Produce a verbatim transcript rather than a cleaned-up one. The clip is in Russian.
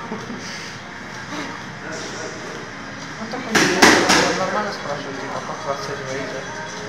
Ну так он нормально спрашивает, типа, как вас сегодня идет.